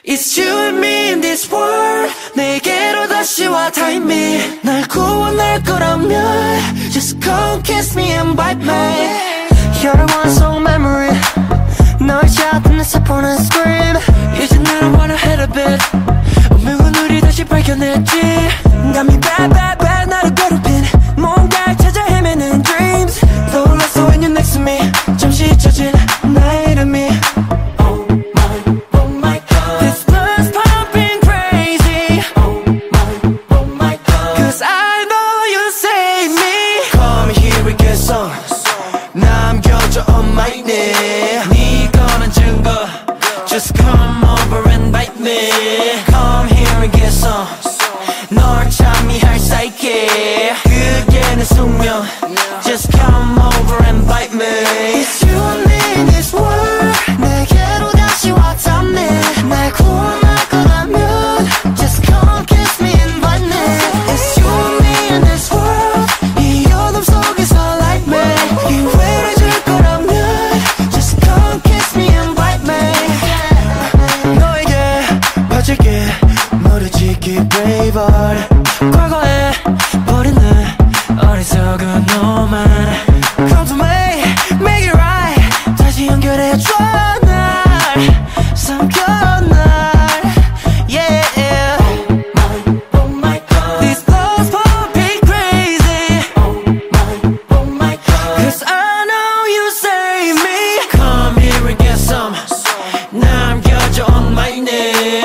It's you and me in this world. 내게로 다시 와 time me. 날 구원할 거라면 just come kiss me and bite me. You're the one song memory. 널 찾는 사포는 scream. 이제 나는 wanna hit a bit. 운명은 우리 다시 발견했지. 감히 bad bad bad 나를 괴롭힌 뭔가를 찾아 헤매는 dreams. 떠올랐어 when you're next to me. 잠시 잊혀진 나의 이름이. 남겨줘 on my name. 네 거는 증거. Just come over and bite me. Come here and get some. 널 참미할 사이에 그게 내 숙명. Just come over and bite me. It's you and me in this world. 내게로 다시 왔다 me. 날 구원할 거라면 just come kiss me and bite me. It's you and me in this world. 이 어둠 속에서 like me. 과거에 버린 내 어리석은 너만 Come to me, make it right. 다시 연결해줘 날 삼켜 날 Yeah. Oh my God. These thoughts pumping crazy. Oh my God. Cause I know you save me. Come here and get some. 남겨줘 on my name.